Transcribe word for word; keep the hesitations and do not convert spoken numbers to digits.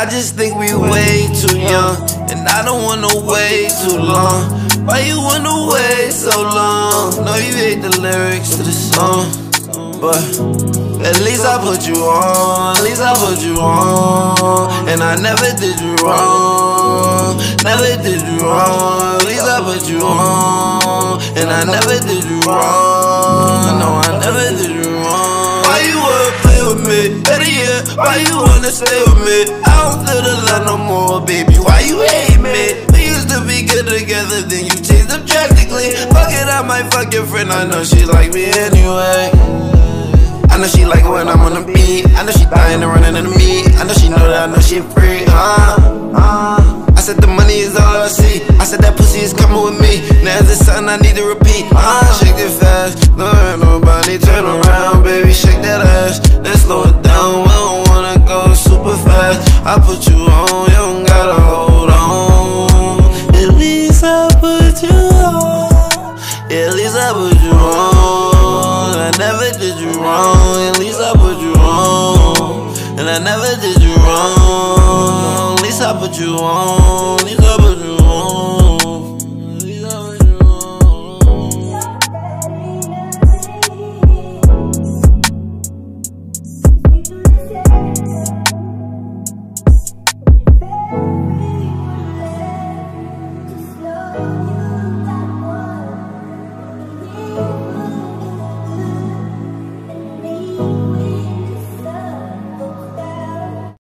I just think we way too young, and I don't wanna wait too long. Why you wanna wait so long? No, you hate the lyrics to the song, but at least I put you on, at least I put you on. And I never did you wrong, never did you wrong. At least I put you on, and I never did you wrong. No, I never did you wrong. Why you wanna play with me? Better yet, why you wanna stay with me? I don't feel the love no more, baby. Why you hate me? We used to be good together, then you changed up drastically. Fuck it, I might fuck your friend. I know she like me anyway. I know she like when I'm on the beat. I know she dying and running into me. I know she know that I know she free. Uh, uh. I said the money is all I see. I said that pussy is coming with me. Now is this something I need to repeat? Uh, shake it fast, no hurt nobody. Turn around, baby, shake that ass. Let's slow it down. We don't wanna go super fast. I put you on, you don't gotta hold on. At least I put you on. At least I put you on. I never did you wrong. At least I put you on. And I never did you wrong. At least I put you on.